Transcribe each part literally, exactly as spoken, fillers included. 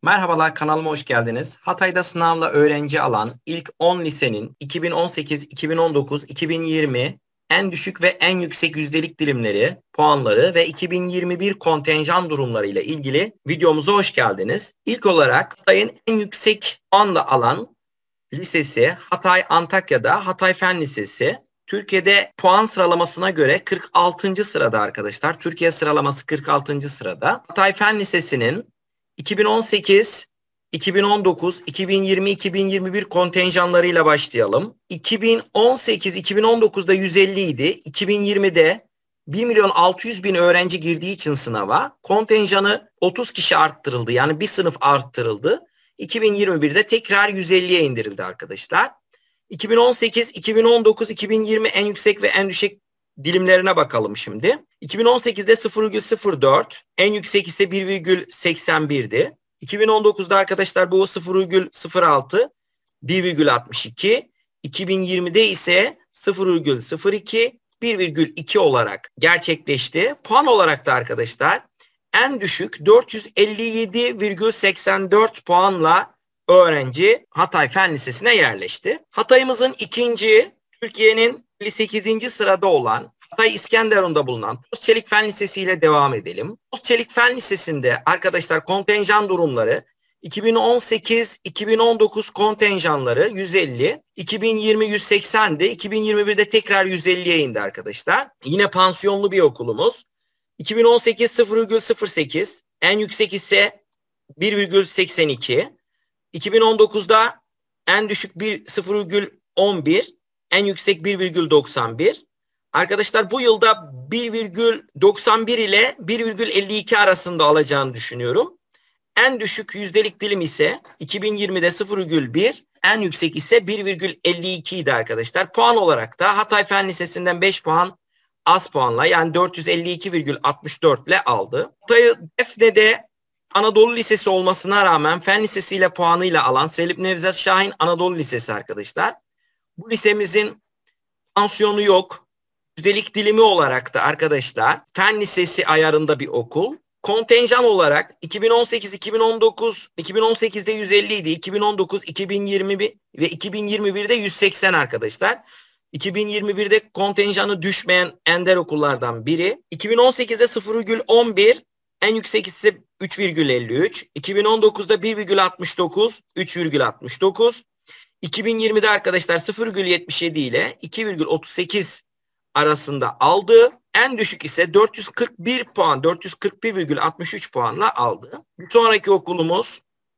Merhabalar, kanalıma hoş geldiniz. Hatay'da sınavla öğrenci alan ilk on lisenin iki bin on sekiz, iki bin on dokuz, iki bin yirmi en düşük ve en yüksek yüzdelik dilimleri, puanları ve iki bin yirmi bir kontenjan durumları ile ilgili videomuza hoş geldiniz. İlk olarak Hatay'ın en yüksek puanla alan lisesi Hatay Antakya'da Hatay Fen Lisesi. Türkiye'de puan sıralamasına göre kırk altıncı sırada arkadaşlar. Türkiye sıralaması kırk altıncı sırada. Hatay Fen Lisesi'nin iki bin on sekiz, iki bin on dokuz, iki bin yirmi, iki bin yirmi bir kontenjanlarıyla başlayalım. iki bin on sekiz, iki bin on dokuzda yüz elli idi. iki bin yirmide bir milyon altı yüz bin öğrenci girdiği için sınava kontenjanı otuz kişi arttırıldı. Yani bir sınıf arttırıldı. iki bin yirmi birde tekrar yüz elliye indirildi arkadaşlar. iki bin on sekiz, iki bin on dokuz, iki bin yirmi en yüksek ve en düşük dilimlerine bakalım şimdi. iki bin on sekizde sıfır virgül sıfır dört, en yüksek ise bir virgül seksen birdi. iki bin on dokuzda arkadaşlar bu sıfır virgül sıfır altı, bir virgül altmış iki. iki bin yirmide ise sıfır virgül sıfır iki, bir virgül iki olarak gerçekleşti. Puan olarak da arkadaşlar en düşük dört yüz elli yedi virgül seksen dört puanla öğrenci Hatay Fen Lisesi'ne yerleşti. Hatay'ımızın ikinci, Türkiye'nin sekizinci sırada olan Hatay İskenderun'da bulunan Tozçelik Fen Lisesi ile devam edelim. Tozçelik Fen Lisesi'nde arkadaşlar kontenjan durumları iki bin on sekiz, iki bin on dokuz kontenjanları yüz elli, iki bin yirmi yüz seksendi, iki bin yirmi birde tekrar yüz elliye indi arkadaşlar. Yine pansiyonlu bir okulumuz. iki bin on sekiz sıfır virgül sıfır sekiz, en yüksek ise bir virgül seksen iki. iki bin on dokuzda en düşük bir sıfır virgül on bir, en yüksek bir virgül doksan bir. Arkadaşlar bu yılda bir virgül doksan bir ile bir virgül elli iki arasında alacağını düşünüyorum. En düşük yüzdelik dilim ise iki bin yirmide sıfır virgül bir, en yüksek ise bir virgül elli iki idi arkadaşlar. Puan olarak da Hatay Fen Lisesi'nden beş puan az puanla, yani dört yüz elli iki virgül altmış dört ile aldı. Hatay Defne'de Anadolu Lisesi olmasına rağmen Fen Lisesi ile puanıyla alan Selim Nevzat Şahin Anadolu Lisesi arkadaşlar. Bu lisemizin pansiyonu yok. Yüzdelik dilimi olarak da arkadaşlar Fen Lisesi ayarında bir okul. Kontenjan olarak iki bin on sekiz, iki bin on dokuz, iki bin on sekizde yüz elli idi. iki bin on dokuz, iki bin yirmi bir ve iki bin yirmi birde yüz seksen arkadaşlar. iki bin yirmi birde kontenjanı düşmeyen ender okullardan biri. iki bin on sekizde sıfır virgül on bir, en yüksek ise üç virgül elli üç. iki bin on dokuzda bir virgül altmış dokuz, üç virgül altmış dokuz. iki bin yirmide arkadaşlar sıfır virgül yetmiş yedi ile iki virgül otuz sekiz arasında aldı. En düşük ise dört yüz kırk bir puan, dört yüz kırk bir virgül altmış üç puanla aldı. Bir sonraki okulumuz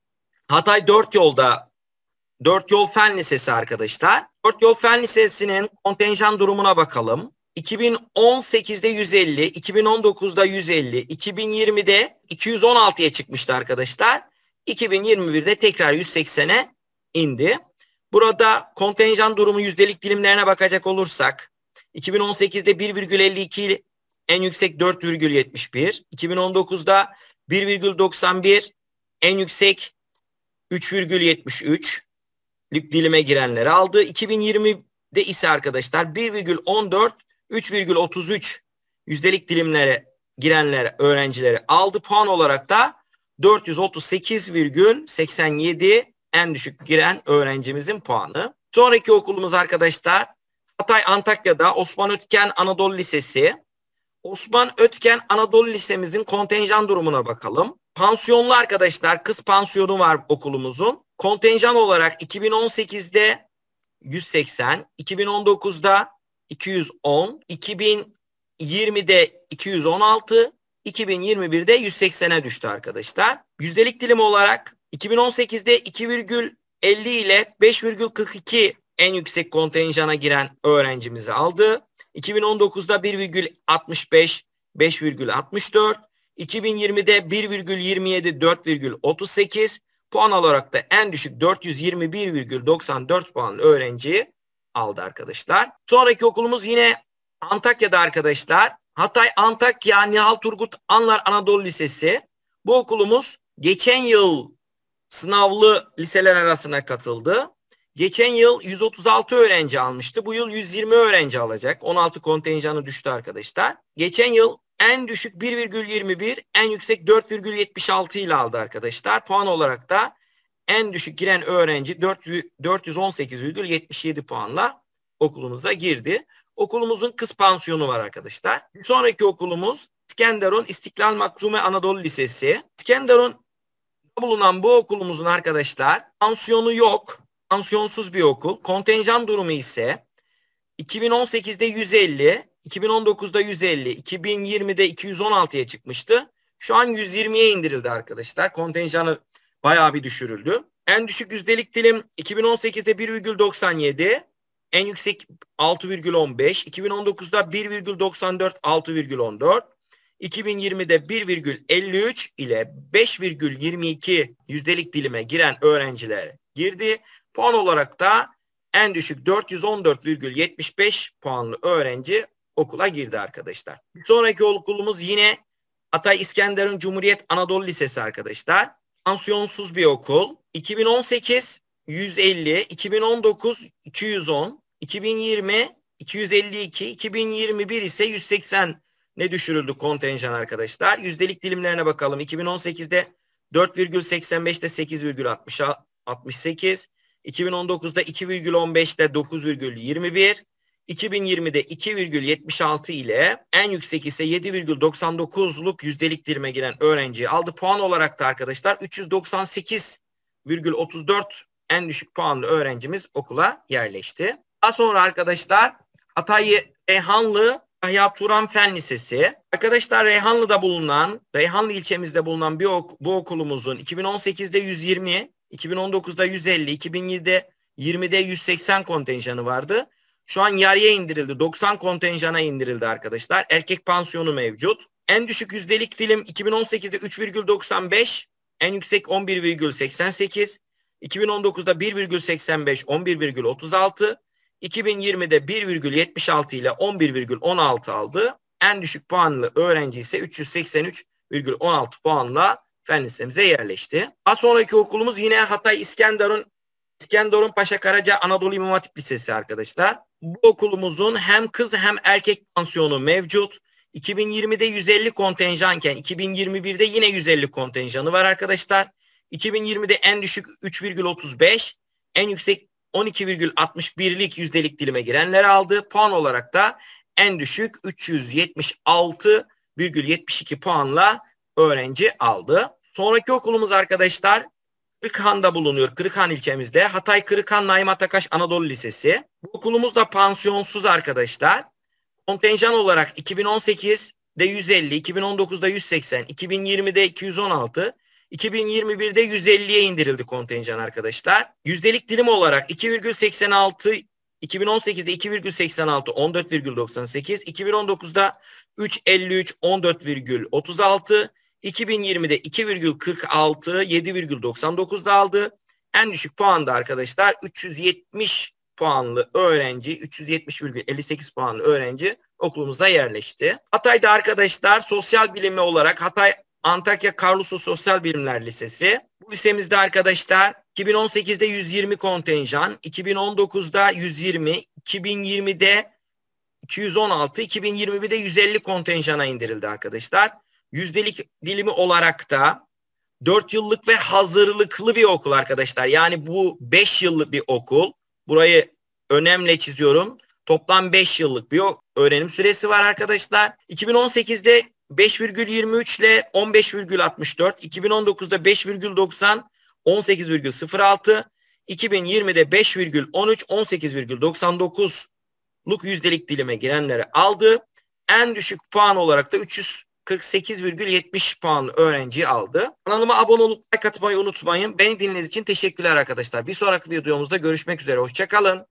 Hatay Dört Yol'da Dört Yol Fen Lisesi arkadaşlar. Dört Yol Fen Lisesi'nin kontenjan durumuna bakalım. iki bin on sekizde yüz elli, iki bin on dokuzda yüz elli, iki bin yirmide iki yüz on altıya çıkmıştı arkadaşlar. iki bin yirmi birde tekrar yüz seksene indi. Burada kontenjan durumu yüzdelik dilimlerine bakacak olursak iki bin on sekizde bir virgül elli iki, en yüksek dört virgül yetmiş bir. iki bin on dokuzda bir virgül doksan bir, en yüksek üç virgül yetmiş üç dilime girenleri aldı. iki bin yirmide ise arkadaşlar bir virgül on dört, üç virgül otuz üç yüzdelik dilimlere girenler öğrencileri aldı. Puan olarak da dört yüz otuz sekiz virgül seksen yedi en düşük giren öğrencimizin puanı. Sonraki okulumuz arkadaşlar Hatay Antakya'da Osman Ötken Anadolu Lisesi. Osman Ötken Anadolu Lisemizin kontenjan durumuna bakalım. Pansiyonlu arkadaşlar, kız pansiyonu var okulumuzun. Kontenjan olarak iki bin on sekizde yüz seksen, iki bin on dokuzda iki yüz on, iki bin yirmide iki yüz on altı, iki bin yirmi birde yüz seksene düştü arkadaşlar. Yüzdelik dilim olarak iki bin on sekizde iki virgül elli ile beş virgül kırk iki en yüksek kontenjana giren öğrencimizi aldı. iki bin on dokuzda bir virgül altmış beş, beş virgül altmış dört, iki bin yirmide bir virgül yirmi yedi, dört virgül otuz sekiz, puan olarak da en düşük dört yüz yirmi bir virgül doksan dört puan öğrenciyi aldı arkadaşlar. Sonraki okulumuz yine Antakya'da arkadaşlar. Hatay Antakya Nihal Turgut Anlar Anadolu Lisesi. Bu okulumuz geçen yıl sınavlı liseler arasına katıldı. Geçen yıl yüz otuz altı öğrenci almıştı. Bu yıl yüz yirmi öğrenci alacak. on altı kontenjanı düştü arkadaşlar. Geçen yıl En düşük bir virgül yirmi bir, en yüksek dört virgül yetmiş altı ile aldı arkadaşlar. Puan olarak da en düşük giren öğrenci dört yüz on sekiz virgül yetmiş yedi puanla okulumuza girdi. Okulumuzun kız pansiyonu var arkadaşlar. Sonraki okulumuz İskenderun İstiklal Makrume Anadolu Lisesi. İskenderun bulunan bu okulumuzun arkadaşlar pansiyonu yok. Pansiyonsuz bir okul. Kontenjan durumu ise iki bin on sekizde yüz elli, iki bin on dokuzda yüz elli, iki bin yirmide iki yüz on altıya çıkmıştı. Şu an yüz yirmiye indirildi arkadaşlar. Kontenjanı bayağı bir düşürüldü. En düşük yüzdelik dilim iki bin on sekizde bir virgül doksan yedi, en yüksek altı virgül on beş, iki bin on dokuzda bir virgül doksan dört, altı virgül on dört, iki bin yirmide bir virgül elli üç ile beş virgül yirmi iki yüzdelik dilime giren öğrenciler girdi. Puan olarak da en düşük dört yüz on dört virgül yetmiş beş puanlı öğrenci okula girdi arkadaşlar. Sonraki okulumuz yine Hatay İskenderun Cumhuriyet Anadolu Lisesi arkadaşlar. Pansiyonsuz bir okul. iki bin on sekiz yüz elli, iki bin on dokuz iki yüz on, iki bin yirmi iki yüz elli iki, iki bin yirmi bir ise yüz seksen ne düşürüldü kontenjan arkadaşlar. Yüzdelik dilimlerine bakalım. iki bin on sekizde dört virgül seksen beşte sekiz virgül altmış sekiz, iki bin on dokuzda iki virgül on beşte dokuz virgül yirmi bir, iki bin yirmide iki virgül yetmiş altı ile en yüksek ise yedi virgül doksan dokuzluk yüzdelik dilime giren öğrenciyi aldı. Puan olarak da arkadaşlar üç yüz doksan sekiz virgül otuz dört en düşük puanlı öğrencimiz okula yerleşti. Daha sonra arkadaşlar Hatay Reyhanlı Yahya Turan Fen Lisesi. Arkadaşlar Reyhanlı'da bulunan, Reyhanlı ilçemizde bulunan bir ok bu okulumuzun iki bin on sekizde yüz yirmi, iki bin on dokuzda yüz elli, iki bin yirmide yüz seksen kontenjanı vardı. Şu an yarıya indirildi. doksan kontenjana indirildi arkadaşlar. Erkek pansiyonu mevcut. En düşük yüzdelik dilim iki bin on sekizde üç virgül doksan beş, en yüksek on bir virgül seksen sekiz, iki bin on dokuzda bir virgül seksen beş, on bir virgül otuz altı, iki bin yirmide bir virgül yetmiş altı ile on bir virgül on altı aldı. En düşük puanlı öğrenci ise üç yüz seksen üç virgül on altı puanla fen lisemize yerleşti. Daha sonraki okulumuz yine Hatay İskenderun İskenderun Paşa Karaca Anadolu İmam Hatip Lisesi arkadaşlar. Bu okulumuzun hem kız hem erkek pansiyonu mevcut. iki bin yirmide yüz elli kontenjanken iki bin yirmi birde yine yüz elli kontenjanı var arkadaşlar. iki bin yirmide en düşük üç virgül otuz beş, en yüksek on iki virgül altmış birlik yüzdelik dilime girenler aldı. Puan olarak da en düşük üç yüz yetmiş altı virgül yetmiş iki puanla öğrenci aldı. Sonraki okulumuz arkadaşlar Kırıkhan'da bulunuyor. Kırıkhan ilçemizde. Hatay Kırıkhan Naim Atakaş Anadolu Lisesi. Bu okulumuz da pansiyonsuz arkadaşlar. Kontenjan olarak iki bin on sekizde yüz elli, iki bin on dokuzda yüz seksen, iki bin yirmide iki yüz on altı, iki bin yirmi birde yüz elliye indirildi kontenjan arkadaşlar. Yüzdelik dilim olarak iki virgül seksen altı, iki bin on sekizde iki virgül seksen altı, on dört virgül doksan sekiz, iki bin on dokuzda üç virgül elli üç, on dört virgül otuz altı, iki bin yirmide iki virgül kırk altı, yedi virgül doksan dokuzda aldı. En düşük puan da arkadaşlar üç yüz yetmiş puanlı öğrenci, üç yüz yetmiş virgül elli sekiz puanlı öğrenci okulumuza yerleşti. Hatay'da arkadaşlar sosyal bilimi olarak Hatay Antakya Karlusu Sosyal Bilimler Lisesi. Bu lisemizde arkadaşlar iki bin on sekizde yüz yirmi kontenjan, iki bin on dokuzda yüz yirmi, iki bin yirmide iki yüz on altı, iki bin yirmi birde yüz elli kontenjana indirildi arkadaşlar. Yüzdelik dilimi olarak da dört yıllık ve hazırlıklı bir okul arkadaşlar. Yani bu beş yıllık bir okul. Burayı önemli çiziyorum. Toplam beş yıllık bir öğrenim süresi var arkadaşlar. iki bin on sekizde beş virgül yirmi üç ile on beş virgül altmış dört, iki bin on dokuzda beş virgül doksan, on sekiz virgül sıfır altı, iki bin yirmide beş virgül on üç, on sekiz virgül doksan dokuzluk yüzdelik dilime girenleri aldı. En düşük puan olarak da üç yüz kırk sekiz virgül yetmiş puan öğrenci aldı. Kanalıma abone olup like atmayı unutmayın. Beni dinlediğiniz için teşekkürler arkadaşlar. Bir sonraki videomuzda görüşmek üzere. Hoşça kalın.